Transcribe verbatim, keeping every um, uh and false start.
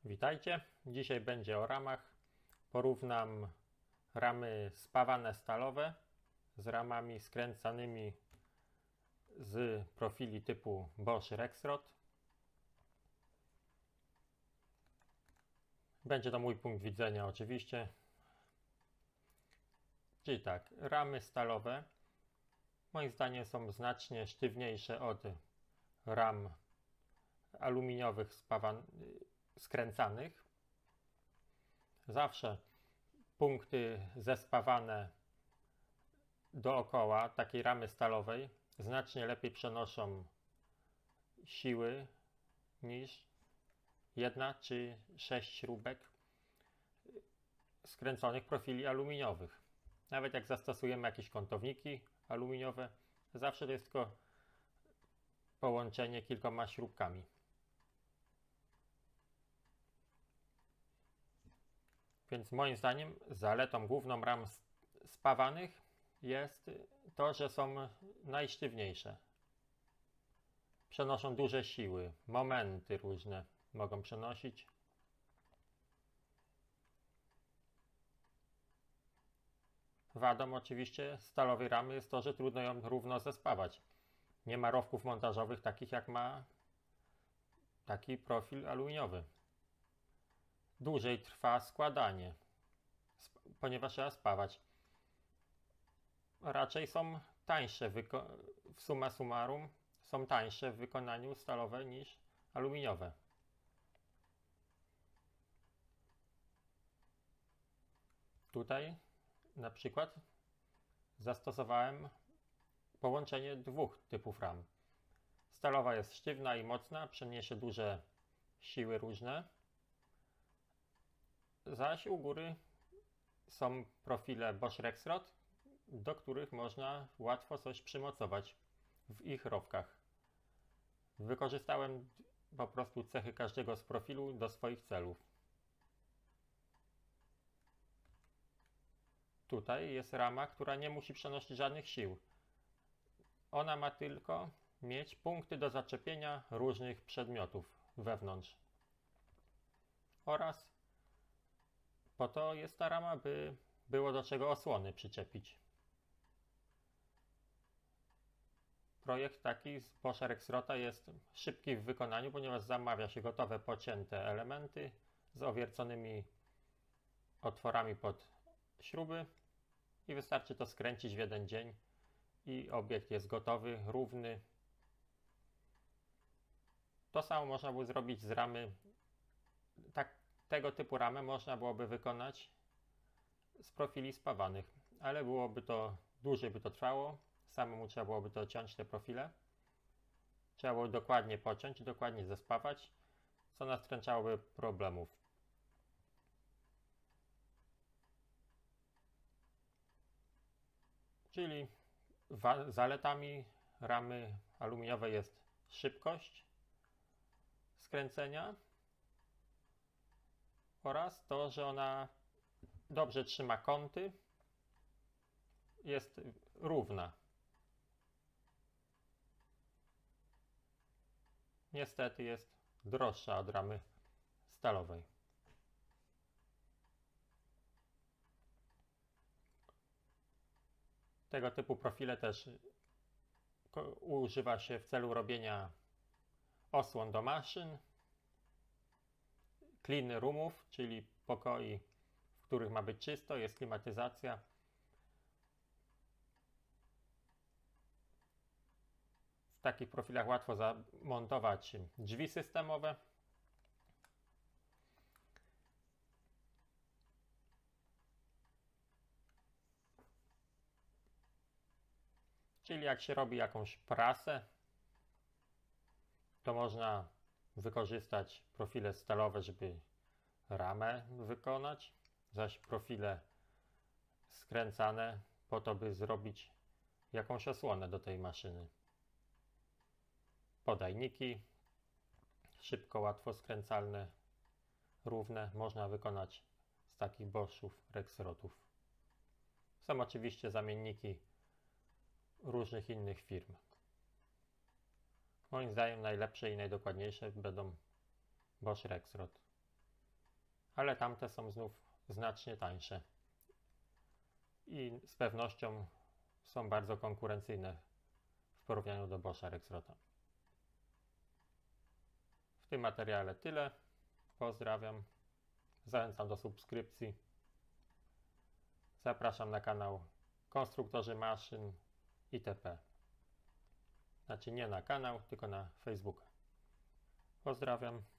Witajcie. Dzisiaj będzie o ramach. Porównam ramy spawane stalowe z ramami skręcanymi z profili typu Bosch Rexroth. Będzie to mój punkt widzenia oczywiście. Czyli tak, ramy stalowe moim zdaniem są znacznie sztywniejsze od ram aluminiowych skręcanych. Zawsze punkty zespawane dookoła takiej ramy stalowej znacznie lepiej przenoszą siły niż jedna czy sześć śrubek skręconych profili aluminiowych. Nawet jak zastosujemy jakieś kątowniki aluminiowe, zawsze to jest tylko połączenie kilkoma śrubkami. Więc moim zdaniem zaletą główną ram spawanych jest to, że są najsztywniejsze. Przenoszą duże siły, momenty różne mogą przenosić. Wadą oczywiście stalowej ramy jest to, że trudno ją równo zespawać. Nie ma rowków montażowych takich jak ma taki profil aluminiowy. Dłużej trwa składanie, ponieważ trzeba spawać. Raczej są tańsze w summa summarum, są tańsze w wykonaniu stalowe niż aluminiowe. Tutaj na przykład zastosowałem połączenie dwóch typów ram. Stalowa jest sztywna i mocna, przeniesie duże siły różne, zaś u góry są profile Bosch Rexroth, do których można łatwo coś przymocować w ich rowkach. Wykorzystałem po prostu cechy każdego z profilu do swoich celów. Tutaj jest rama, która nie musi przenosić żadnych sił. Ona ma tylko mieć punkty do zaczepienia różnych przedmiotów wewnątrz. Oraz po to jest ta rama, by było do czego osłony przyczepić. Projekt taki z Boscha Rexrotha jest szybki w wykonaniu, ponieważ zamawia się gotowe pocięte elementy z owierconymi otworami pod śruby i wystarczy to skręcić w jeden dzień i obiekt jest gotowy, równy. To samo można by zrobić z ramy. Tak, tego typu ramę można byłoby wykonać z profili spawanych, ale byłoby to, dłużej by to trwało. Samemu trzeba byłoby to ciąć te profile. Trzeba było dokładnie pociąć, dokładnie zespawać, co nastręczałoby problemów. Czyli zaletami ramy aluminiowej jest szybkość skręcenia oraz to, że ona dobrze trzyma kąty, jest równa. Niestety jest droższa od ramy stalowej. Tego typu profile też używa się w celu robienia osłon do maszyn, clean roomów, czyli pokoi, w których ma być czysto, jest klimatyzacja. W takich profilach łatwo zamontować drzwi systemowe. Czyli jak się robi jakąś prasę, to można wykorzystać profile stalowe, żeby ramę wykonać, zaś profile skręcane po to, by zrobić jakąś osłonę do tej maszyny. Podajniki szybko, łatwo skręcalne, równe, można wykonać z takich Boschów, Rexrothów. Są oczywiście zamienniki różnych innych firm. Moim zdaniem najlepsze i najdokładniejsze będą Bosch Rexroth. ale tamte są znów znacznie tańsze i z pewnością są bardzo konkurencyjne w porównaniu do Boscha Rexrotha. W tym materiale tyle. Pozdrawiam. Zachęcam do subskrypcji. Zapraszam na kanał Konstruktorzy Maszyn itp. Znaczy nie na kanał, tylko na Facebooka. Pozdrawiam.